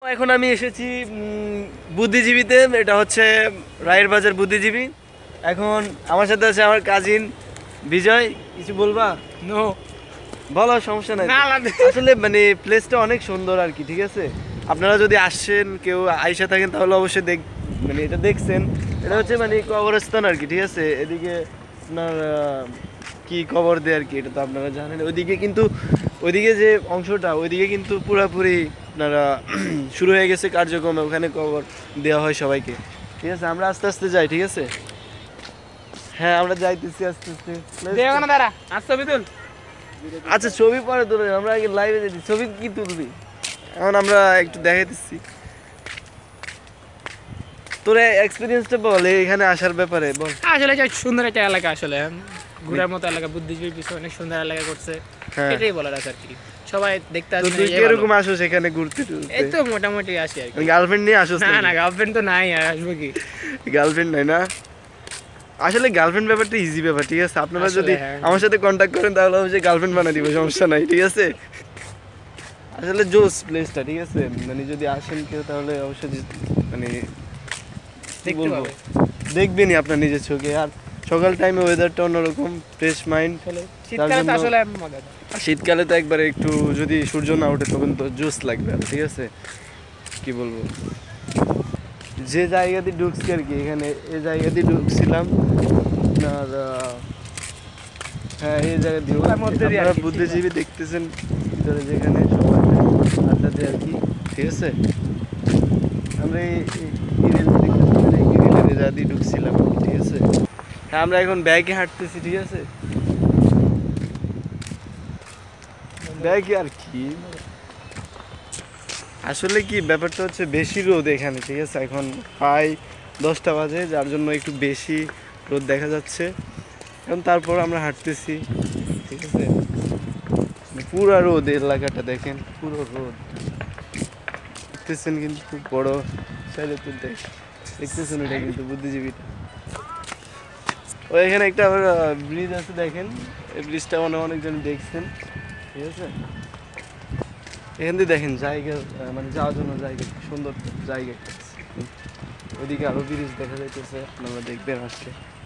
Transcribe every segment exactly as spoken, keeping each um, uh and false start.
এখন আমি এসেছি বুদ্ধিজীবীতে, এটা হচ্ছে রায়ের বাজার বুদ্ধিজীবী। এখন আমার সাথে আছে আমার কাজিন বিজয়। কিছু বলবা? নো, বলো, সমস্যা নাই। আসলে মানে প্লেসটা অনেক সুন্দর আর কি, ঠিক আছে? আপনারা যদি আসেন, কেউ আইসা থাকেন, তাহলে অবশ্যই দেখ মানে এটা দেখছেন। এটা হচ্ছে মানে কবরস্থান আর কি, ঠিক আছে? এদিকে আপনার কি কবর দেয় আর কি, এটা তো আপনারা জানেন। ওইদিকে কিন্তু ওইদিকে যে অংশটা, ওইদিকে কিন্তু পুরাপুরি আপনারা শুরু হয়ে গেছে কার্যক্রম, ওখানে কবর দেওয়া হয় সবাইকে, ঠিক আছে? আমরা আস্তে আস্তে যাই, ঠিক আছে? হ্যাঁ, আমরা যাইতেছি আস্তে আস্তে। আচ্ছা, ছবি পরে তুলে, আমরা আগে লাইভে যেতে। ছবি কি তুলবি? এখন আমরা একটু দেখাইতেছি। তোর এক্সপিরিয়েন্সটা বল এখানে আসার ব্যাপারে বল। আসলে এটা সুন্দর একটা এলাকা, আসলে ঘুরার মতো এলাকা, বুদ্ধিজীবী পিছনে অনেক সুন্দর এলাকা করছে, এটাই বলার আছে আর কি। সবাই দেখতে আসে। তুই কিরকম আসো সেখানে ঘুরতে? এই তো মোটামুটি আসি আর কি। গার্লফ্রেন্ড নিয়ে আসো? না না, গার্লফ্রেন্ড তো নাই, আর আসবো কি? গার্লফ্রেন্ড নাই না? আসলে গার্লফ্রেন্ড ব্যাপারটা ইজি ব্যাপার, ঠিক আছে? আপনারা যদি আমার সাথে কন্ট্যাক্ট করেন তাহলে অবশ্যই গার্লফ্রেন্ড বানিয়ে দিব, সমস্যা নাই, ঠিক আছে? আসলে জোস প্লেসটা, ঠিক আছে? মানে যদি আসেন কেউ তাহলে অবশ্যই মানে বলবো দেখবেনই আপনার নিজের চোখে। আর সকাল টাইমে ওয়েদারটা অন্যরকম, ফ্রেশ মাইন্ড। শীতকালে তো আসলে মজা। শীতকালে তো একবারে একটু যদি সূর্য না ওঠে তখন তো জোস লাগবে, ঠিক আছে? কি বলবো, যে জায়গা দিয়ে ঢুকছি আর কি, এখানে এই জায়গা দিয়ে ঢুকছিলাম আর হ্যাঁ, এই জায়গা দিয়ে আপনারা বুদ্ধিজীবী দেখতেছেন ভিতরে, যেখানে সবাই আড্ডা দেয় আর কি, ঠিক আছে? আমরা এই গ্রিলের জায়গা দিয়ে ঢুকছিলাম, ঠিক আছে? হ্যাঁ, আমরা এখন ব্যাগে হাঁটতেছি, ঠিক আছে? ব্যাগে আর কি, আসলে কি ব্যাপারটা হচ্ছে বেশি রোদ এখানে, ঠিক আছে? এখন প্রায় দশটা বাজে, যার জন্য একটু বেশি রোদ দেখা যাচ্ছে। এখন তারপর আমরা হাঁটতেছি, ঠিক আছে? পুরো রোদ, এলাকাটা দেখেন, পুরো রোদ দেখতেছেন, কিন্তু বড় সাইডে তো দেখতেছেন, এটা কিন্তু বুদ্ধিজীবীটা। ও এখানে একটা ব্রিজ আছে, দেখেন এই ব্রিজটা মনে অনেকজন দেখছেন, ঠিক আছে? এখান দিয়ে দেখেন জায়গা, মানে যাওয়ার জন্য জায়গা, সুন্দর জায়গা। ওইদিকে আরো ব্রিজ দেখা যাইতেছে, আপনারা দেখবেন আসলে।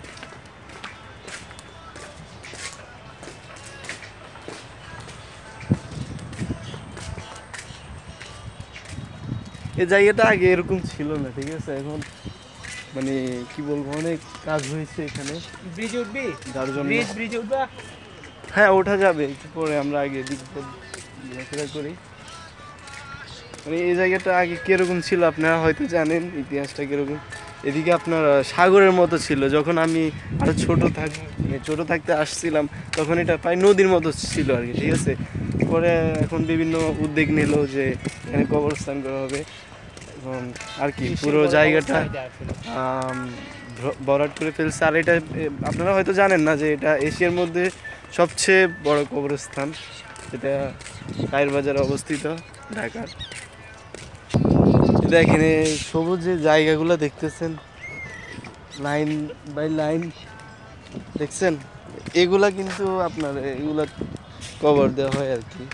এই জায়গাটা আগে এরকম ছিল না, ঠিক আছে? এখন মানে কি বলবো, অনেক কাজ হয়েছে এখানে। ব্রিজে উঠবি? যার জন্য ব্রিজ ব্রিজে উঠবা? হ্যাঁ, ওঠা যাবে একটু পরে, আমরা আগে দিক ঘোরাফেরা করি। মানে এই জায়গাটা আগে কিরকম ছিল আপনারা হয়তো জানেন, ইতিহাসটা কিরকম। এদিকে আপনার সাগরের মতো ছিল, যখন আমি আরো ছোট থাক মানে ছোট থাকতে আসছিলাম তখন এটা প্রায় নদীর মতো ছিল আর কি, ঠিক আছে? পরে এখন বিভিন্ন উদ্যোগ নিল যে এখানে কবরস্থান করা হবে, এবং আর কি পুরো জায়গাটা ভরাট করে ফেলছে। আর এটা আপনারা হয়তো জানেন না যে এটা এশিয়ার মধ্যে সবচেয়ে বড় কবরস্থান, এটা রায়ের বাজারে অবস্থিত, ঢাকার। দেখেন সবুজ যে জায়গাগুলো দেখতেছেন, লাইন বাই লাইন দেখছেন, এগুলা কিন্তু আপনার এগুলা কভার দেওয়া হয় আর কি।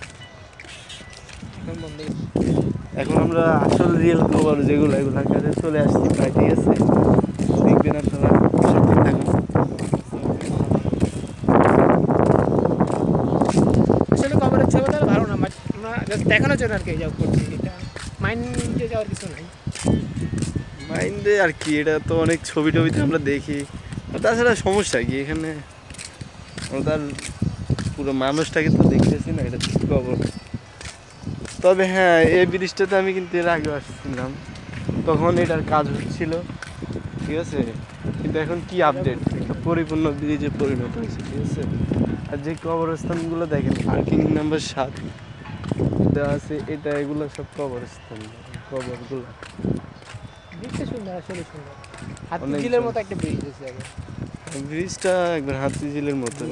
এখন আমরা আসল রিয়েল কভার যেগুলো, এগুলোর কাছে চলে আসছি প্রায়, ঠিক আছে? দেখবেন আপনারা, সাথে থাকুন। আসলে কবরের ছবিটা ভালো না, আমরা দেখানোর জন্য আর কি যাও করছি, এটা মাইন্ডে যাওয়ার কিছু নাই। মাইন্ডে আর কি, এটা তো অনেক ছবি টবিতে আমরা দেখি, তাছাড়া সমস্যা কি এখানে, তার পুরো মানুষটাকে তো দেখতেছি না, এটা কবর। তবে হ্যাঁ, এই ব্রিজটাতে আমি কিন্তু এর আগে আসছিলাম, তখন এটার কাজ হচ্ছিল, ঠিক আছে? কিন্তু এখন কি আপডেট, একটা পরিপূর্ণ ব্রিজে পরিণত হয়েছে, ঠিক আছে? আর যে কবরস্থানগুলো দেখেন, পার্কিং নাম্বার সাত দেওয়া আছে, এটা এগুলো সব কবরস্থান, কবরগুলো ব্রিজটা সুন্দর, আসলে সুন্দর, হাতিঝিলের মতো একটা ব্রিজ আছে আগে। ব্রিজটা একবার হাতিঝিলের মতো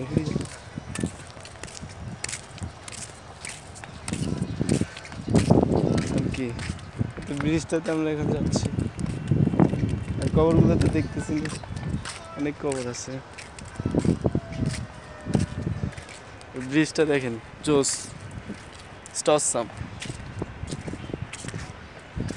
কি, ব্রিজটাতে আমরা এখন যাচ্ছি। আর কবরগুলো তো দেখতেছি, অনেক কবর আছে। ব্রিজটা দেখেন, জোস, স্টসাম।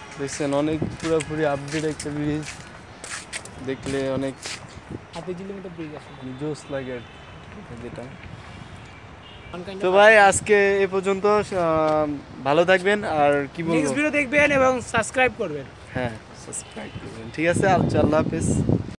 দেখছেন অনেক পুরোপুরি আপডেট একটা ব্রিজ, দেখলে অনেক হাতে কিলোমিটার ব্রিজ আছে জোস লাগে আর কি যেটা। One kind তো of- ভাই আজকে এ পর্যন্ত, আহ, ভালো থাকবেন আর কি বলবো। নেক্সট ভিডিও দেখবেন এবং সাবস্ক্রাইব করবেন। হ্যাঁ সাবস্ক্রাইব করবেন, ঠিক আছে, আচ্ছা আল্লাহ হাফেজ।